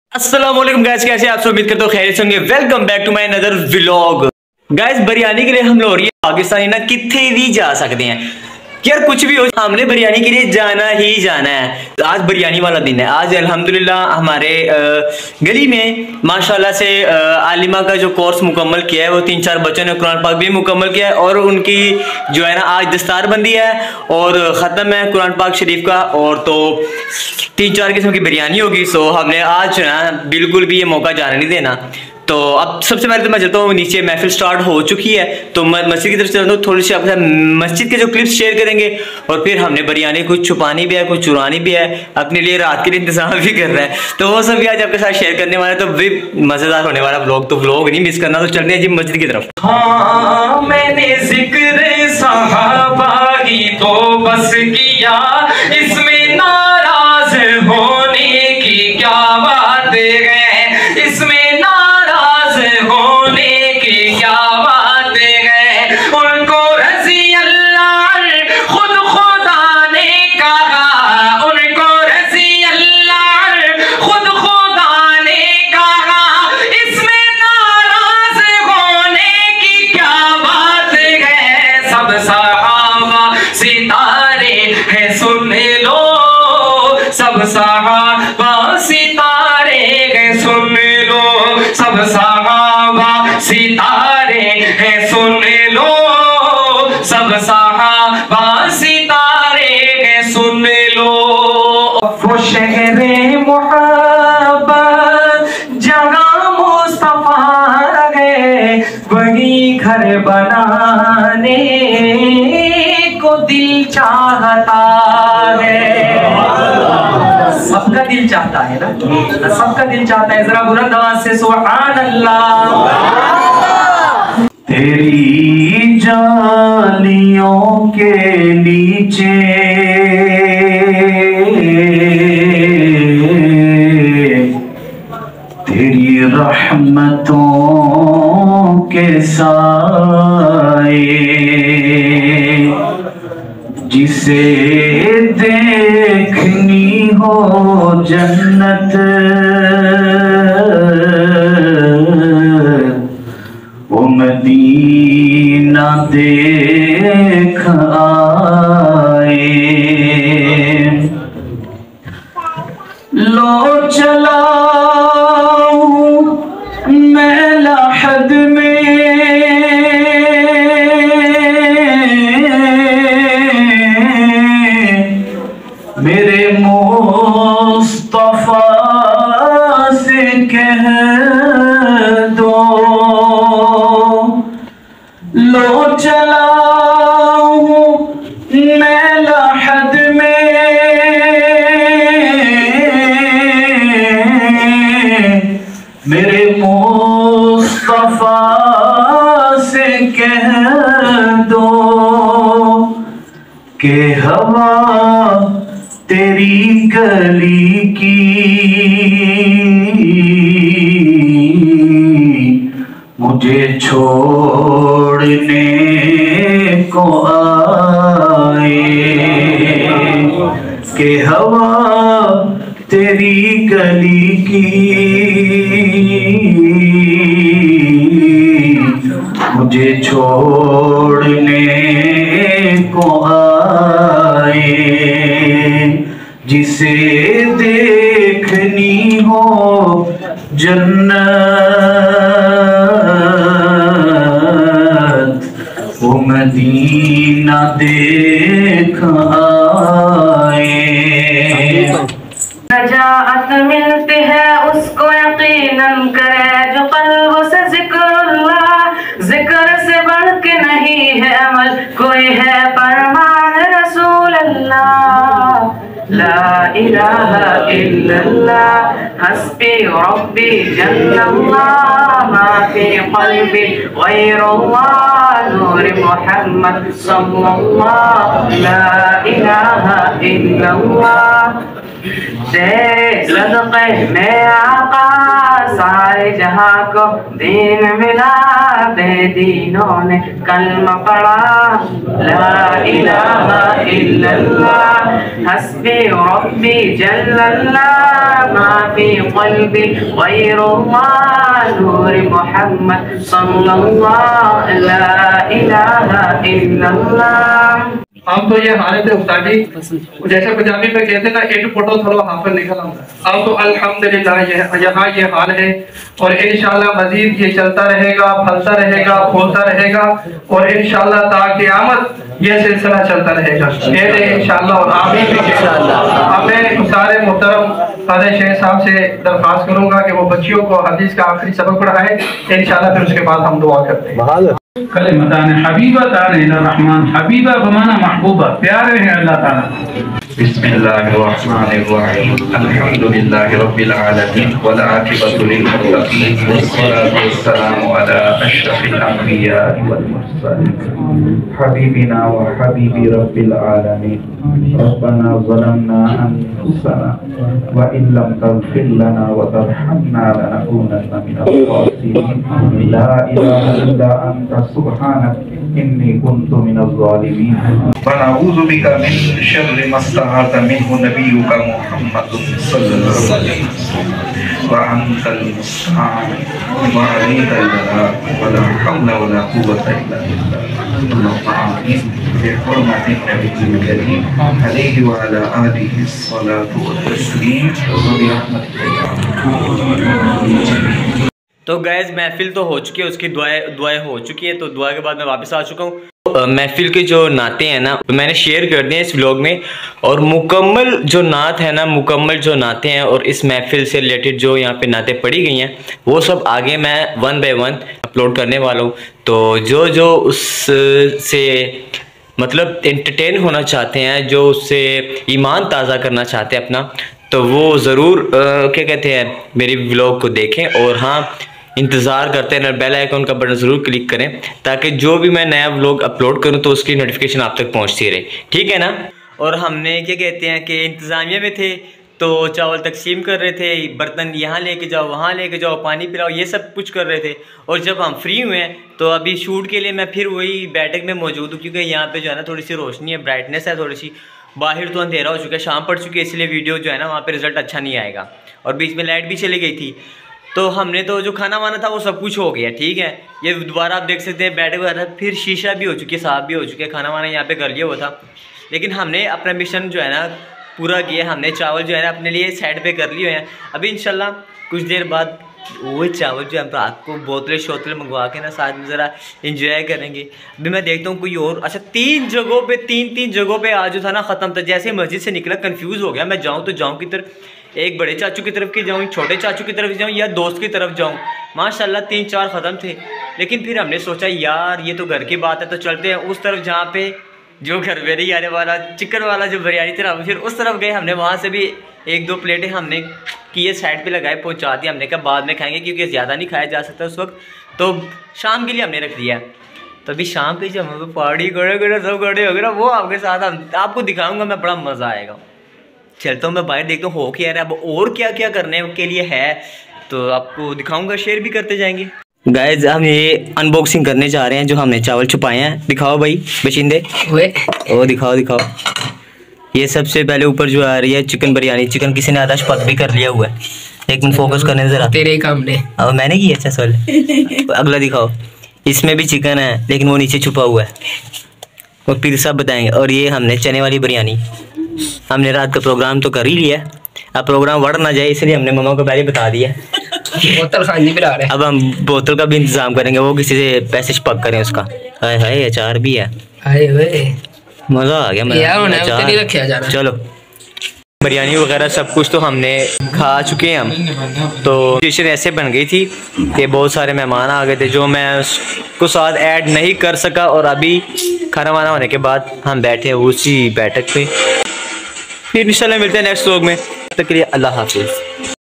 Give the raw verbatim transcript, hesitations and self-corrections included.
अस्सलाम वालेकुम गाइस, कैसे आप सब? उम्मीद करते हो खैरियत से होंगे। Welcome back to my another vlog. Guys, biryani के लिए हम लोग पाकिस्तानी ना कितने भी जा सकते हैं यार, कुछ भी हो, हमने बिरयानी के लिए जाना ही जाना है। आज बिरयानी वाला दिन है। आज अल्हम्दुलिल्लाह हमारे गली में माशाल्लाह से आलिमा का जो कोर्स मुकम्मल किया है, वो तीन चार बच्चों ने कुरान पाक भी मुकम्मल किया है और उनकी जो है ना आज दस्तार बंदी है और ख़त्म है कुरान पाक शरीफ का, और तो तीन चार किस्म की बिरयानी होगी। सो हमने आज जो है बिल्कुल भी ये मौका जाने नहीं देना। तो अब सबसे पहले तो मैं चलता हूँ नीचे, महफिल स्टार्ट हो चुकी है तो मस्जिद की तरफ चलता हूँ। थोड़ी सी आपके साथ मस्जिद के जो क्लिप्स शेयर करेंगे और फिर हमने बिरयानी कुछ छुपानी भी है, कुछ चुरानी भी है, अपने लिए रात के लिए इंतजाम भी कर रहा है। तो वो सब भी आज आपके साथ शेयर करने वाला है, तो भी मजेदार होने वाला व्लॉग। तो व्लॉग नहीं मिस करना। तो चलते हैं जी मस्जिद की तरफ। हाँ, मैंने जिक्र सहाबा की तो बस किया, इसमें नाराज होने की क्या बात है, इसमें होने की क्या बात है। उनको रज़ी अल्लाह खुद खुदा ने कहा, उनको रज़ी अल्लाह खुद खुदा ने कहा, इसमें नाराज होने की क्या बात है। सब सहाबा सितारे हैं सुन लो, सब सहाबा सितारे हैं सुन लो, सब सहाबा सितारे हैं सुन लो, सब सहाबा सितारे हैं सुन लो। वो शहरे मोहब्बत जहाँ मुस्तफा है, वही घर बनाने को दिल चाहता है। सबका दिल चाहता है ना, सबका दिल चाहता है। जरा बुलंद आवाज से सुभान अल्लाह। तेरी जालियों के नीचे तेरी रहमतों के साए, जिसे देखनी हो जन्नत, वो मदीना देख आए। लो चलाऊं मैं लहद में, मेरे मुस्तफा से कह दो, लो चलाऊं मैं लहद में, मेरे मुस्तफा से कह दो कि हवा तेरी गली की मुझे छोड़ने को आए, कि हवा तेरी गली की मुझे छोड़ने को आए, जिसे देखनी हो जन्नत, वो मदीना देख आए। नजात मिलती है उसको यकीनन करे, जो कल्ब से जिक्रुल्लाह, जिक्र से बढ़ के नहीं है अमल कोई है, फरमान रसूल अल्लाह। ला इलाहा इल्लल्लाह हस्बी रब्बी जल्लल्लाह, मा फी क़ल्बी गैरुल्लाह, नूर मुहम्मद सल्लल्लाह। ला इलाहा इल्लल्लाह तेरे सदक़े में आका सारे जहां को दीन मिला, बेदीनों ने कलमा पढ़ा, ला इलाहा इल्लल्लाह हस्बी रब्बी जल्लल्लाह मा फी क़ल्बी गैरुल्लाह नूर मोहम्मद सल्लल्लाहु ला इलाहा इल्लल्लाह। हम तो ये हालत है उस्तादी, जैसे पंजाबी में कहते ना एक फोटो थलो हाफिज निकल आता। हम तो अल्हम्दुलिल्लाह यहाँ ये हाल है और इंशाल्लाह मजीद ये चलता रहेगा, फलता रहेगा, फूलता रहेगा और इंशाल्लाह ता क़यामत ये सिलसिला चलता रहेगा इंशाल्लाह और आमीन इंशाल्लाह। अब मैं सारे मोहतरम कादर शेख साहब से दरख्वास्त करूंगा कि वो बच्चियों को हदीस का आखिरी सबक पढ़ाए इंशाल्लाह, फिर उसके बाद हम दुआ करते हैं। कलिमतान हबीबतान इला रहमान, हबीबा बमाना महबूबा, प्यारे हैं अल्लाह ताला। बिस्मिल्लाहिर्रहमानिर्रहीम, अल्हम्दुलिल्लाहि रब्बिल आलमीन वल आक़िबतु लिल मुत्तक़ीन वस्सलातु वस्सलामु अला अशरफिल अंबिया वल मुरसलीन हबीबिना व हबीबी रब्बिल आलमीन रब्बना ज़लमना अनफुसना व इन लम तग़फिर लना व तरहमना लनकूनन्ना मिनल ख़ासिरीन ला इलाहा इल्ला अंता सुब्हानक इन्नी कुन्तु मिनज़ ज़ालिमीन व नऊज़ु बिका मिन शर्रि मा इस्तअाज़ मिन्हु नबियुका मुहम्मदुन सल्लल्लाहु अलैहि वसल्लम व अंतल मुस्तआन व अलैकल बलाग व ला हौला व ला कुव्वता इल्ला बिल्लाह। अल्लाहुम्मा आमीन बिहुर्मति नबिय्यिल करीम अलैहि व अला आलिहि अस्सलातु व तस्लीम व बिरहमतिका या अर्हमर। तो गैस महफिल तो हो चुकी है, उसकी दुआएं दुआएं हो चुकी है, तो दुआ के बाद मैं वापस आ चुका हूँ। महफिल के जो नाते हैं ना तो मैंने शेयर कर दिए इस व्लॉग में, और मुकम्मल जो नात है ना, मुकम्मल जो नाते हैं और इस महफिल से रिलेटेड जो यहाँ पे नातें पढ़ी गई हैं वो सब आगे मैं वन बाय वन अपलोड करने वाला हूँ। तो जो जो उससे मतलब एंटरटेन होना चाहते हैं, जो उससे ईमान ताज़ा करना चाहते हैं अपना, तो वो ज़रूर क्या कहते हैं मेरी व्लॉग को देखें और हाँ इंतज़ार करते हैं, बेल आइकन का बटन ज़रूर क्लिक करें ताकि जो भी मैं नया व्लॉग अपलोड करूं तो उसकी नोटिफिकेशन आप तक पहुंचती रहे, ठीक है ना। और हमने क्या कहते हैं कि इंतज़ामिया में थे तो चावल तकसीम कर रहे थे, बर्तन यहाँ लेके जाओ, वहाँ लेके जाओ, पानी पिलाओ, ये सब कुछ कर रहे थे। और जब हम फ्री हुए हैं तो अभी शूट के लिए मैं फिर वही बैठक में मौजूद हूँ, क्योंकि यहाँ पे जो है ना थोड़ी सी रोशनी है, ब्राइटनेस है थोड़ी सी, बाहर तो अंधेरा हो चुका है, शाम पड़ चुकी है, इसलिए वीडियो जो है ना वहाँ पे रिजल्ट अच्छा नहीं आएगा। और बीच में लाइट भी चली गई थी, तो हमने तो जो खाना वाना था वो सब कुछ हो गया, ठीक है। ये दोबारा आप देख सकते हैं बैठक हुआ, फिर शीशा भी हो चुकी है, साफ भी हो चुकी है, खाना वाना यहाँ पे कर लिया हुआ था। लेकिन हमने अपना मिशन जो है ना पूरा किया, हमने चावल जो है ना अपने लिए साइड पे कर लिए हैं। अभी इंशाल्लाह कुछ देर बाद वही चावल जो हम रात को बोतलें शोतलें मंगवा के ना साथ में ज़रा इंजॉय करेंगे। अभी मैं देखता हूँ कोई और, अच्छा तीन जगहों पे तीन तीन जगहों पे आज जो था ना ख़त्म था। जैसे मस्जिद से निकला कंफ्यूज हो गया, मैं जाऊँ तो जाऊँ किधर, एक बड़े चाचू की तरफ की जाऊँ, छोटे चाचू की तरफ जाऊँ या दोस्त की तरफ जाऊँ। माशाल्लाह तीन चार ख़त्म थे, लेकिन फिर हमने सोचा यार ये तो घर की बात है, तो चलते हैं उस तरफ जहाँ पे जो घर मेरी आने वाला चिकन वाला जो बिरयानी थी, फिर उस तरफ गए। हमने वहाँ से भी एक दो प्लेटें हमने किए साइड पे लगाए, पहुँचा दिया। हमने कहा बाद में खाएंगे क्योंकि ज़्यादा नहीं खाया जा सकता उस वक्त, तो शाम के लिए हमने रख दिया। तो अभी शाम के जब हम पार्टी गड़े गड़े सब गड़े हो गए ना, वो आपके साथ हम आपको दिखाऊंगा मैं, बड़ा मज़ा आएगा। चलता हूँ मैं बाहर देखता हूँ हो क्या रहा है, अब और क्या क्या करने के लिए है तो आपको दिखाऊंगा, शेयर भी करते जाएंगे। गाइस हम ये अनबॉक्सिंग करने जा रहे हैं जो हमने चावल छुपाए हैं। दिखाओ भाई बशिंदे, ओ दिखाओ दिखाओ। ये सबसे पहले ऊपर जो आ रही है चिकन बिरयानी, चिकन किसी ने आधा पक भी कर लिया हुआ है। एक मिनट फोकस करने जरा, तेरे काम ने अब मैंने की अच्छा सॉल। अगला दिखाओ, इसमें भी चिकन है लेकिन वो नीचे छुपा हुआ है, और फिर सब बताएंगे। और ये हमने चने वाली बिरयानी, हमने रात का प्रोग्राम तो कर ही लिया, अब प्रोग्राम बढ़ ना जाए इसलिए हमने मम्मा को पहले बता दिया। बोतल खानी पिला रहे हैं, अब हम बोतल का भी इंतजाम करेंगे, वो किसी से पैसे पक करें उसका। हाय हाय अचार भी है, हाय हाय मज़ा आ गया। मज़ा चलो बिरयानी वगैरह सब कुछ तो हमने खा चुके हैं हम। तो डिश ऐसे बन गई थी कि बहुत सारे मेहमान आ गए थे जो मैं उसको साथ ऐड नहीं कर सका, और अभी खाना वाना होने के बाद हम बैठे उसी बैठक पे। फिर इंशाल्लाह मिलते हैं नेक्स्ट व्लॉग में, तब तक के लिए अल्लाह हाफिज़।